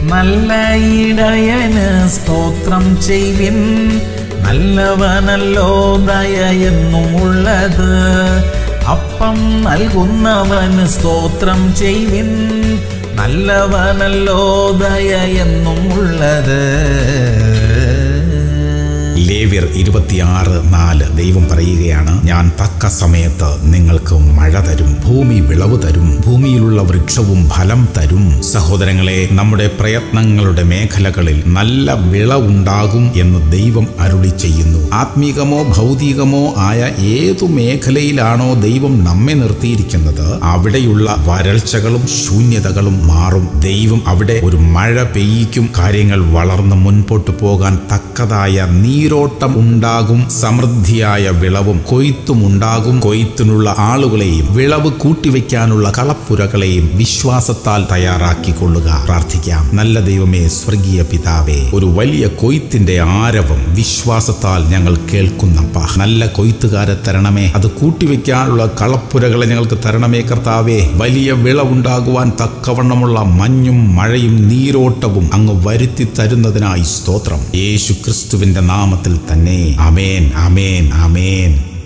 നല്ല ഇടയന് സ്തോത്രം ചെയ്വിൻ, നല്ലവനല്ലോ ദയ എന്നുമുള്ളത്. അപ്പം നൽകുന്നവന് സ്തോത്രം ചെയ്വിൻ, നല്ലവനല്ലോ ദയ എന്നുമുള്ളത്. ലേവ്യർ 26:4 ദൈവം പറയുകയാണ്, ഞാൻ തക്ക സമയത്ത് നിങ്ങൾക്ക് മഴ തരും, ഭൂമി വിളവ് തരും, ഭൂമിയിലുള്ള വൃക്ഷവും ഫലം തരും. സഹോദരങ്ങളെ, നമ്മുടെ പ്രയത്നങ്ങളുടെ മേഖലകളിൽ നല്ല വിളവുണ്ടാകും എന്ന് ദൈവം അരുളി ചെയ്യുന്നു. ആത്മീകമോ ഭൗതികമോ ആയ ഏതു മേഖലയിലാണോ ദൈവം നമ്മെ നിർത്തിയിരിക്കുന്നത്, അവിടെയുള്ള വരൾച്ചകളും ശൂന്യതകളും മാറും. ദൈവം അവിടെ ഒരു മഴ പെയ്യിക്കും. കാര്യങ്ങൾ വളർന്ന് മുൻപോട്ട് പോകാൻ തക്കതായ നീരോട്ടം ഉണ്ടാകും. സമൃദ്ധിയായ വിളവും കൊയ്ത്തും ഉണ്ടാകും. കൊയ്ത്തിനുള്ള ആളുകളെയും വിളവ് കൂട്ടിവെക്കാനുള്ള കളപ്പുരകളെയും വിശ്വാസത്താൽ തയ്യാറാക്കിക്കൊള്ളുക. പ്രാർത്ഥിക്കാം. നല്ല ദൈവമേ, സ്വർഗീയ പിതാവേ, ഒരു വലിയ കൊയ്ത്തിന്റെ ആരവം വിശ്വാസത്താൽ ഞങ്ങൾ കേൾക്കുന്നപ്പ. നല്ല കൊയ്ത്തുകാരെ തരണമേ. അത് കൂട്ടിവെക്കാനുള്ള കളപ്പുരകളെ ഞങ്ങൾക്ക് തരണമേ കർത്താവേ. വലിയ വിളവുണ്ടാകുവാൻ തക്കവണ്ണമുള്ള മഞ്ഞും മഴയും നീരോട്ടവും അങ്ങ് വരുത്തി തരുന്നതിനായി സ്തോത്രം. യേശു ക്രിസ്തുവിന്റെ നാമത്തിൽ തന്നെ. ആമേൻ, ആമേൻ, ആമേൻ.